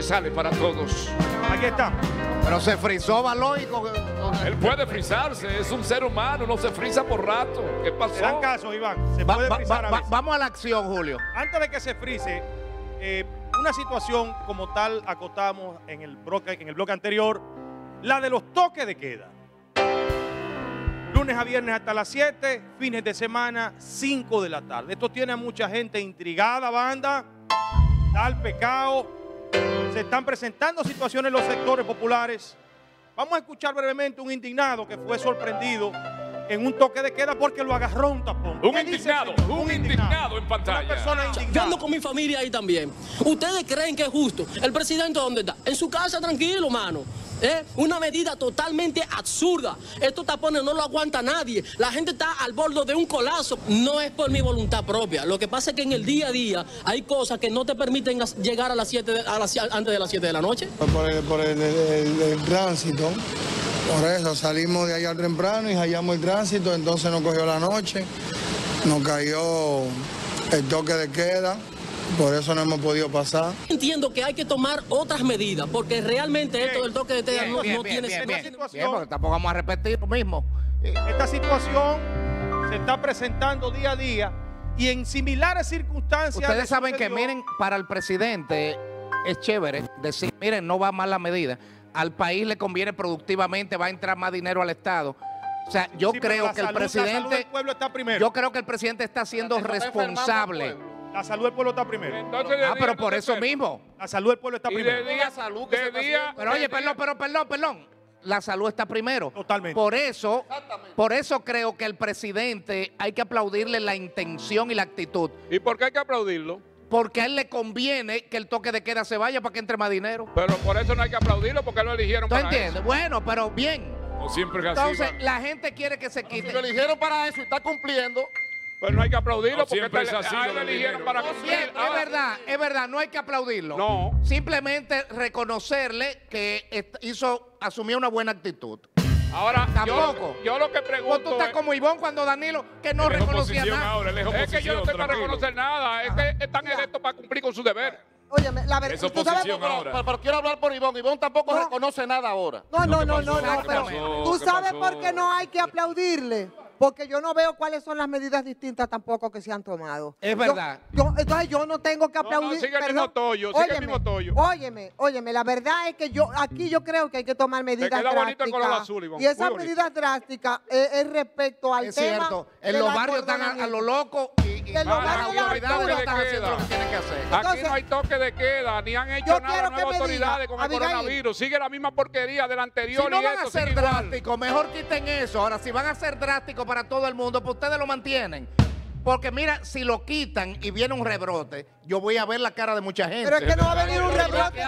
universales para todos. Aquí está. Pero se frizó Baloy. Él puede frizarse, es un ser humano, no se friza por rato. ¿Qué pasó? Se dan caso, Iván. Se puede frizar a veces. Vamos a la acción, Julio. Antes de que se frice, una situación como tal acotamos en el bloque anterior, la de los toques de queda. Lunes a viernes hasta las 7, fines de semana 5 de la tarde. Esto tiene a mucha gente intrigada, banda. Tal pecado. Se están presentando situaciones en los sectores populares. Vamos a escuchar brevemente un indignado que fue sorprendido en un toque de queda porque lo agarró un tapón. Un indignado en pantalla. Una persona indignada. Yo ando con mi familia ahí también. ¿Ustedes creen que es justo? ¿El presidente dónde está? En su casa, tranquilo, mano. Una medida totalmente absurda. Estos tapones no lo aguanta nadie. La gente está al borde de un colapso. No es por mi voluntad propia. Lo que pasa es que en el día a día hay cosas que no te permiten llegar a las 7 antes de las 7 de la noche. Por el tránsito. Por eso salimos de allá temprano y hallamos el tránsito, entonces nos cogió la noche, nos cayó el toque de queda, por eso no hemos podido pasar. Entiendo que hay que tomar otras medidas, porque realmente esto del toque de queda no tiene bien, porque tampoco vamos a repetir lo mismo. Esta situación se está presentando día a día y en similares circunstancias. Ustedes saben que, miren, para el presidente es chévere decir, miren, no va mal la medida. Al país le conviene productivamente, va a entrar más dinero al Estado. O sea, yo creo que el presidente, la salud del pueblo está primero. Yo creo que el presidente está siendo responsable. La salud del pueblo está primero. Entonces, pero por eso mismo. La salud del pueblo está primero. Pero oye, perdón. La salud está primero. Totalmente. Por eso creo que el presidente hay que aplaudirle la intención y la actitud. ¿Y por qué hay que aplaudirlo? Porque a él le conviene que el toque de queda se vaya para que entre más dinero. Pero por eso no hay que aplaudirlo, porque lo eligieron para eso. ¿Tú entiendes? Bueno, pero bien. No siempre es así. Entonces, la gente quiere que se quite. Si lo eligieron para eso y está cumpliendo. Pero no hay que aplaudirlo, porque siempre es así, lo eligieron para cumplir. Es verdad, no hay que aplaudirlo. No. Simplemente reconocerle que asumió una buena actitud. Ahora, tampoco. Yo lo que pregunto. Tú estás como Ivón cuando Danilo, que no reconocía nada. Ahora, es que yo no estoy para reconocer nada. Es que están electos para cumplir con su deber. Óyeme, la verdad. Es oposición ahora. Pero quiero hablar por Ivón. Ivón tampoco reconoce nada ahora. No, pero tú sabes por qué no hay que aplaudirle. Porque yo no veo cuáles son las medidas distintas tampoco que se han tomado. Es verdad. Entonces yo no tengo que aplaudir. No, sigue el mismo tollo, Óyeme, la verdad es que aquí yo creo que hay que tomar medidas drásticas. Bonito el color azul, Iván. Y esas medidas drásticas es respecto al tema. Es cierto, en los barrios están a lo loco y en los las autoridades de están haciendo lo que tienen que hacer. Aquí no hay toque de queda, ni han hecho nada las nuevas autoridades con el coronavirus. Sigue la misma porquería del anterior. Si no y van a ser drásticos, mejor quiten eso. Ahora, si van a ser drásticos para todo el mundo, pues ustedes lo mantienen. Porque mira, si lo quitan y viene un rebrote, yo voy a ver la cara de mucha gente. Pero es que no va a venir un rebrote.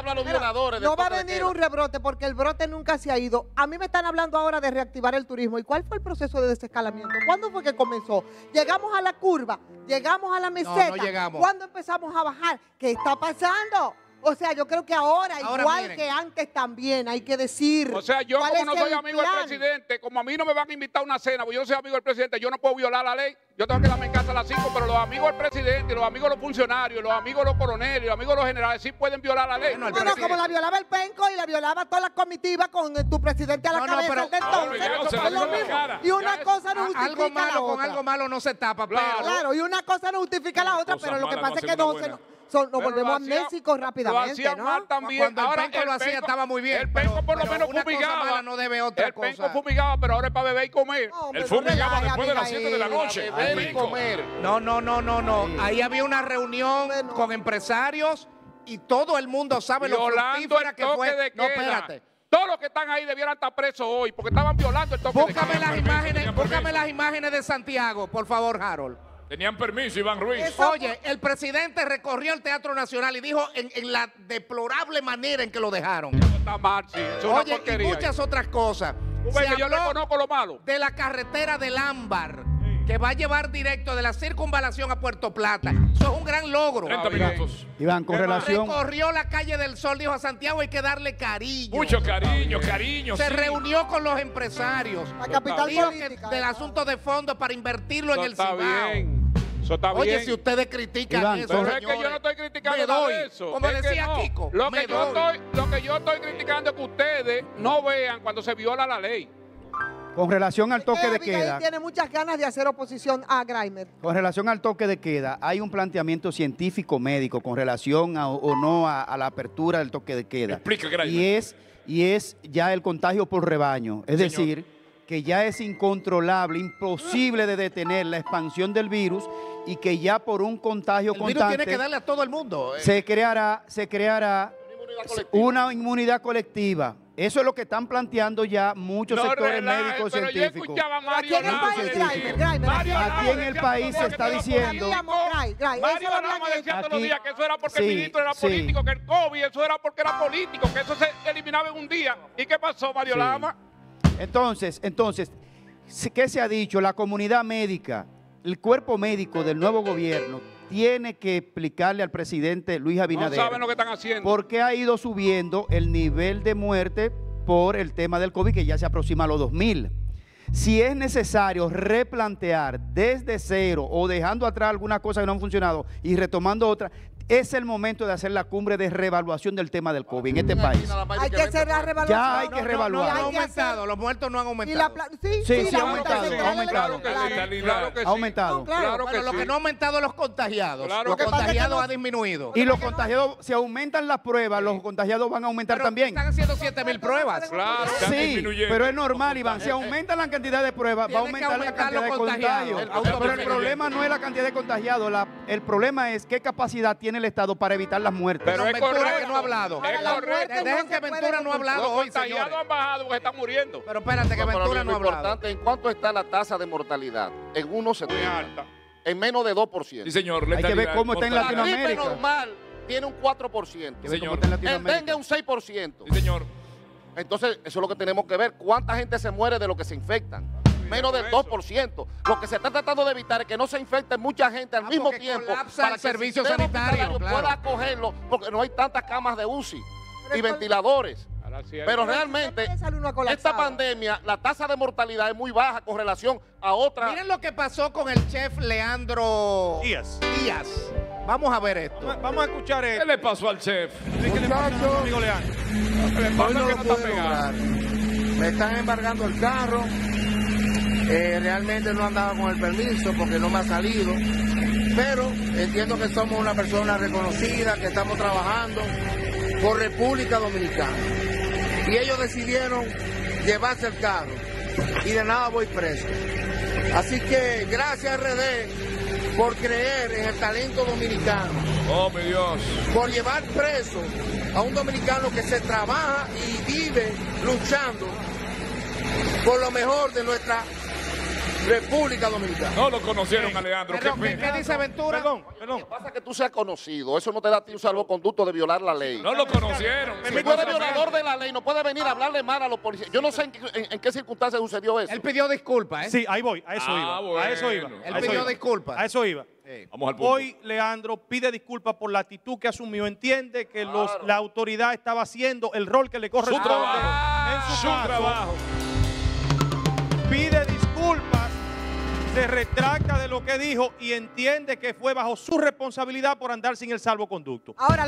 No va a venir un rebrote porque el brote nunca se ha ido. A mí me están hablando ahora de reactivar el turismo. ¿Y cuál fue el proceso de desescalamiento? ¿Cuándo fue que comenzó? Llegamos a la curva, llegamos a la meseta. No llegamos. ¿Cuándo empezamos a bajar? ¿Qué está pasando? O sea, yo creo que ahora igual miren, que antes también, hay que decir. O sea, yo como no soy amigo del presidente, como a mí no me van a invitar a una cena, porque yo no soy amigo del presidente, yo no puedo violar la ley. Yo tengo que quedarme en casa a las 5, pero los amigos del presidente, los amigos de los funcionarios, los amigos de los coroneles, los amigos de los generales, sí pueden violar la ley. No, como la violaba el Penco y la violaba toda la comitiva con tu presidente a la cabeza pero, de entonces. Es lo mismo. Y una cosa no justifica la otra. Con algo malo no se tapa, claro, y una cosa no justifica la otra, pero lo que pasa es que nos volvemos amnésicos rápidamente, ¿no? También. Cuando el Penco lo hacía estaba muy bien. El Penco por lo menos fumigaba. No debe otra cosa. El Penco fumigaba, pero ahora es para beber y comer. Él fumigaba después de las 7 de la noche. Beber y comer. No. Ahí había una reunión con empresarios y todo el mundo sabe lo fructífera que fue. No, espérate. Todos los que están ahí debieran estar presos hoy porque estaban violando el toque de queda. Búscame las imágenes de Santiago, por favor, Harold. Tenían permiso, Iván Ruiz. Oye, el presidente recorrió el Teatro Nacional y dijo en la deplorable manera en que lo dejaron. Está mal, sí. Oye, y muchas otras cosas. Yo reconozco lo malo. De la carretera del Ámbar, que va a llevar directo de la circunvalación a Puerto Plata. Eso es un gran logro. 30 minutos. Iván, con relación... Recorrió la calle del Sol, dijo a Santiago, hay que darle cariño. Mucho cariño. Se reunió con los empresarios. La capital dijo política. que del asunto de fondo para invertirlo en el Cibao. Eso está Oye, bien. si ustedes critican Iván, eso, Pero es que señores, yo no estoy criticando me nada doy. de eso. Como Es que decía no. Kiko, Lo me que yo doy. estoy criticando es que ustedes no vean cuando se viola la ley. Con relación al toque de Abigail queda, tiene muchas ganas de hacer oposición a Graimer. con relación al toque de queda, hay un planteamiento científico médico con relación o no a la apertura del toque de queda. Explica, Graimer. Y es ya el contagio por rebaño. Es Señor. decir, que ya es incontrolable, imposible de detener la expansión del virus y que ya por un contagio el virus constante tiene que darle a todo el mundo. se creará una inmunidad colectiva. Eso es lo que están planteando ya muchos No sectores relaje, médicos pero yo científicos. escuchaba a Pero aquí Mario en el Lama país, decir- Graimer, Mario aquí Lama en el decía país todos se los está días que diciendo- era político. Gray, Mario eso hablan Lama de- decía todos los Aquí- días que eso era porque el sí, ministro era sí. político, que el COVID, eso era porque era político, que eso se eliminaba en un día. ¿Y qué pasó, Mario Sí. Lama? Entonces, ¿qué se ha dicho? La comunidad médica, el cuerpo médico del nuevo gobierno tiene que explicarle al presidente Luis No Abinader saben lo que están haciendo. por qué ha ido subiendo el nivel de muerte por el tema del COVID, que ya se aproxima a los 2.000. Si es necesario replantear desde cero o dejando atrás algunas cosas que no han funcionado y retomando otras, es el momento de hacer la cumbre de reevaluación del tema del COVID en este país. Hay que hacer la revaluación. Ya hay que reevaluar. hay No ha que hacer- aumentado, los muertos no han y aumentado. la pla- sí, Sí, la sí, ha aumentado, central ha aumentado. Claro que electoral. sí, claro que sí. Ha aumentado. No, claro. Claro que Pero lo sí. que no ha aumentado es los contagiados. Claro los que- contagiados no- ha disminuido. Y los contagiados, si aumentan las pruebas, los contagiados van a aumentar Pero también. están haciendo 7.000 pruebas. Claro. Están Sí, disminuyendo. pero es normal, Iván. Si aumentan la cantidad de pruebas, va a Tienen que aumentar la aumentar cantidad de los contagios. contagiados. Pero el problema no es la cantidad de contagiados, el problema es qué capacidad tiene el Estado para evitar las muertes. Pero es Ventura correcto. que no ha hablado. Ahora, Es la correcto. muerte no Dejen se que puede Ventura no ha hablado Los hoy, contagiados señores. han bajado porque están muriendo. Pero espérate, que No, pero Ventura lo no ha hablado. importante, ¿en cuánto está la tasa de mortalidad? En Muy 1,70. alta. En menos de 2%. Sí, señor. Hay que ver letalidad, cómo está en La mortalidad. gripe Latinoamérica. normal tiene un 4%. Que ve cómo señor. está en El Latinoamérica. dengue un 6%. Sí, señor. Entonces, eso es lo que tenemos que ver. ¿Cuánta gente se muere de lo que se infectan? Menos del 2%. Lo que se está tratando de evitar es que no se infecte mucha gente al mismo porque tiempo colapsa el que servicio sistema sanitario, hospitalario claro. pueda acogerlo, porque no hay tantas camas de UCI Pero y es col- ventiladores. Ahora sí hay- Pero Pero realmente, siempre sale uno esta colapsado. pandemia, la tasa de mortalidad es muy baja con relación a otras. Miren lo que pasó con el chef Leandro Díaz. Díaz. Vamos a ver esto. Vamos a escuchar ¿Qué le pasó al chef? ¿Qué le pasa a nuestro amigo Leandro? Lo que le pasa es que no está pegado. Me están embargando el carro. Realmente no andaba con el permiso porque no me ha salido. Pero entiendo que somos una persona reconocida, que estamos trabajando por República Dominicana. Y ellos decidieron llevarse el carro. Y de nada voy preso. Así que gracias RD por creer en el talento dominicano. Oh, mi Dios. Por llevar preso a un dominicano que se trabaja y vive luchando por lo mejor de nuestra República Dominicana. No lo conocieron a Leandro. Qué Perdón, ¿qué pena. dice Ventura? Perdón, Lo perdón. que pasa es que tú seas conocido, eso no te da a ti un salvoconducto de violar la ley. No lo conocieron. Si tú eres violador de la ley, no puedes venir a hablarle mal a los policías. Yo no sé en qué circunstancias sucedió eso. Él pidió disculpas, ¿eh? Sí, ahí voy, a eso Ah, iba. A eso bueno. iba. Él a eso pidió iba. disculpas. A eso iba. Vamos al punto. Hoy Leandro pide disculpas por la actitud que asumió. Entiende que Claro. la autoridad estaba haciendo el rol que le corresponde trabajo. en su Su caso. trabajo. Pide disculpas, se retracta de lo que dijo y entiende que fue bajo su responsabilidad por andar sin el salvoconducto. Ahora,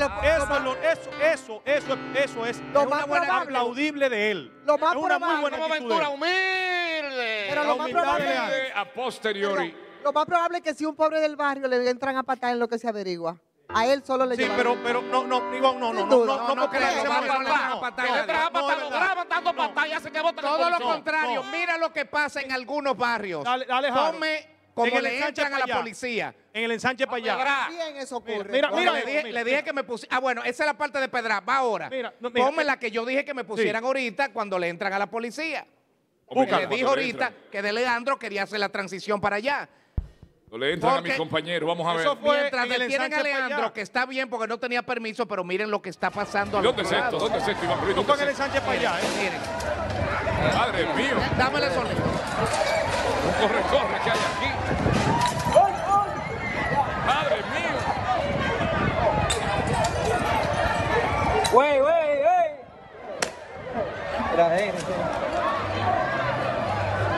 Eso es Lo más probable- aplaudible de él. Lo más es una muy probable- buena Como actitud de Ventura, él. humilde. Pero La lo más humildad de probable Leandro. A posteriori. Lo más probable es que si un pobre del barrio le entran a patar en lo que se averigua. A él solo le Sí, llevan. pero no, Iván, no, Sin duda. No creo, porque- no no, creo, no le van a patar a Que nadie. entra a No, patar, es lo verdad. graban dando patas y hace que voten el Todo lo policía. contrario, mira lo que pasa en algunos barrios. Dale, Jaro. Ponme como En el le ensanche entran a para la allá. policía. En el ensanche para allá. Bien eso ocurre. Mira, Porque mira, le dije que me pusiera. Ah, bueno, esa es la parte de Pedra. Va ahora. Mira, Ponme la que yo dije que me pusieran ahorita cuando le entran a la policía. Búscala. Le dije ahorita que de Leandro quería hacer la transición para allá. No le entran a Porque- mis compañeros. Vamos a ver. Eso fue Mientras en el detienen a ensanche para Leandro, allá. que está bien porque no tenía permiso, pero miren lo que está pasando al ¿Dónde otro es esto? lado. ¿Dónde es esto, Iván Ruiz? No ¿Dónde fue en el es ensanche para allá, Miren, Madre mío. dámele sonido. Un corre-corre que hay aquí. Madre mía.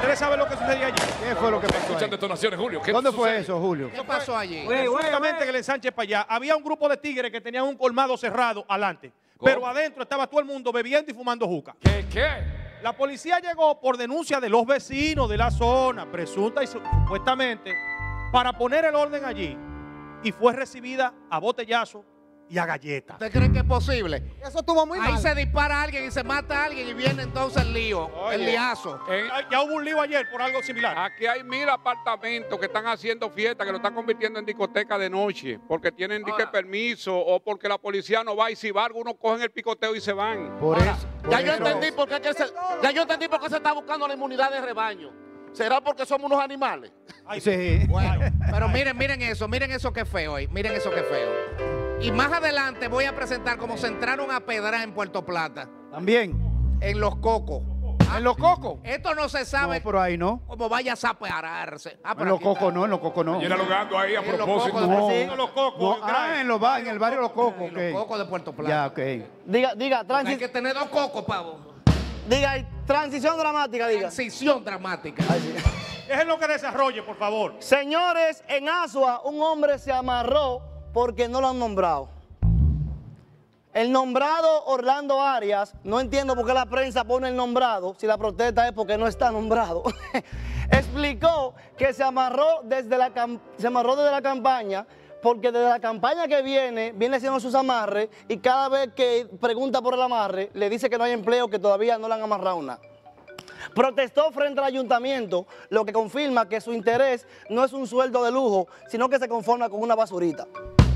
¿Ustedes saben lo que sucedió allí? ¿Qué fue lo que pasó Escuchan ahí? detonaciones, Julio. ¿Qué ¿Dónde fue sucede? eso, Julio? ¿Qué pasó allí? Justamente en el ensanche para allá había un grupo de tigres que tenían un colmado cerrado adelante. ¿Cómo? Pero adentro estaba todo el mundo bebiendo y fumando juca. ¿Qué? La policía llegó por denuncia de los vecinos de la zona, presunta y supuestamente, para poner el orden allí. Y fue recibida a botellazo y a galletas. ¿Usted cree que es posible? Eso estuvo muy Ahí mal. se dispara a alguien y se mata a alguien y viene entonces el lío, Oye. el liazo. Ya hubo un lío ayer por algo similar. Aquí hay 1000 apartamentos que están haciendo fiesta, que lo están convirtiendo en discoteca de noche, porque tienen dique permiso o porque la policía no va y si va, algunos cogen el picoteo y se van. Por eso. Ya yo entendí por qué se está buscando la inmunidad de rebaño. ¿Será porque somos unos animales? Sí. Bueno, pero miren eso que feo hoy, miren eso que feo. Y más adelante voy a presentar cómo se entraron a pedrar en Puerto Plata, También. en Los Cocos. ¿En los cocos? Esto no se sabe No, por ahí no. cómo vaya a zapararse. En los cocos no, en los cocos no. Y dialogando ahí a En los propósito. cocos No. Sí, los cocos. No, en el barrio Los Cocos. En Los ok. Cocos de Puerto Plata. Ya, ok. Diga, Hay que tener 2 cocos, pavo. diga, transición dramática, diga. Transición dramática. Déjenlo que desarrolle, por favor. Señores, en Asua un hombre se amarró porque no lo han nombrado. El nombrado Orlando Arias, no entiendo por qué la prensa pone el nombrado, si la protesta es porque no está nombrado, explicó que se amarró desde la campaña, porque desde la campaña que viene haciendo sus amarres y cada vez que pregunta por el amarre, le dice que no hay empleo, que todavía no le han amarrado nada. Protestó frente al ayuntamiento, lo que confirma que su interés no es un sueldo de lujo, sino que se conforma con una basurita.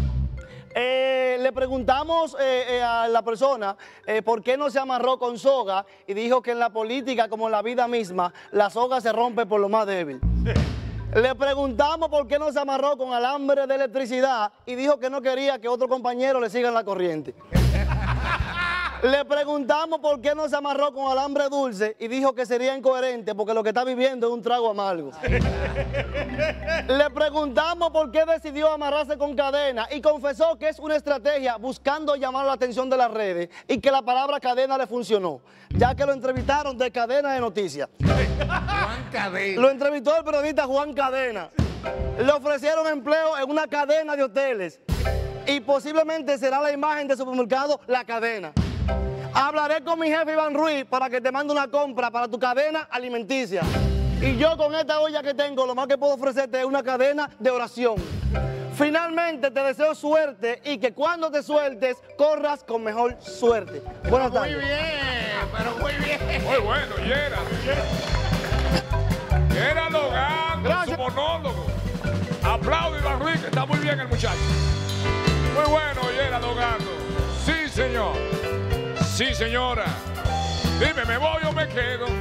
Le preguntamos a la persona por qué no se amarró con soga y dijo que en la política, como en la vida misma, la soga se rompe por lo más débil. Le preguntamos por qué no se amarró con alambre de electricidad y dijo que no quería que otro compañero le siga la corriente. Le preguntamos por qué no se amarró con alambre dulce y dijo que sería incoherente porque lo que está viviendo es un trago amargo. Le preguntamos por qué decidió amarrarse con cadena y confesó que es una estrategia buscando llamar la atención de las redes y que la palabra cadena le funcionó, ya que lo entrevistaron de Cadena de Noticias. Juan Cadena. Lo entrevistó el periodista Juan Cadena. Le ofrecieron empleo en una cadena de hoteles y posiblemente será la imagen de supermercado La Cadena. Hablaré con mi jefe Iván Ruiz para que te mande una compra para tu cadena alimenticia. Y yo con esta olla que tengo, lo más que puedo ofrecerte es una cadena de oración. Finalmente te deseo suerte y que cuando te sueltes, corras con mejor suerte. Buenas tardes. Muy bien, pero muy bien. Muy bueno, Yera. Yera logrando Gracias. su monólogo. Aplaude Iván Ruiz, que está muy bien el muchacho. Muy bueno, Yera logrando. Sí, señor. Sí, señora. Dime, ¿me voy o me quedo?